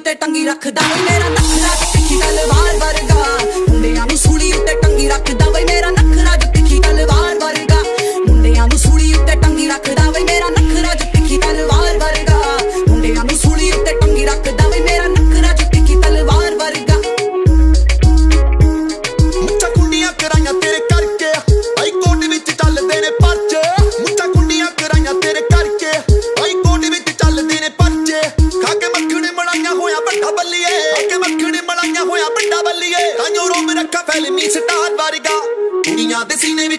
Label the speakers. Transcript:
Speaker 1: उत्ते टंगी रखदा वे मेरा नखरा जो तिखी तलवार वर्गा मुंडियां नूं सूली उत्ते टंगी रखदा वे मेरा नखरा जो तिखी तलवार वर्गा मुंडियां नूं सूली उत्ते टंगी रखदा वे मेरा नखरा जो तिखी तलवार वर्गा मुंडियां नूं सूली उत्ते टंगी रखदा वे मेरा नखरा जो तिखी तलवार वर्गा
Speaker 2: मुट्ठा कुंडियां कराइयां तेरे करके आई कोट विच चलदे ने परचे मुट्ठा कुंडियां कराइयां तेरे करके आई कोट विच चलदे ने परचे खा के मक्खणी मलाइयां होया बड़ा बल्लीए खा के मक्खणी मलाइयां होया बड़ा बल्लीए ताइयों रोम रखा फिल्मी स्टार वर्गा कुड़ियां दे सीने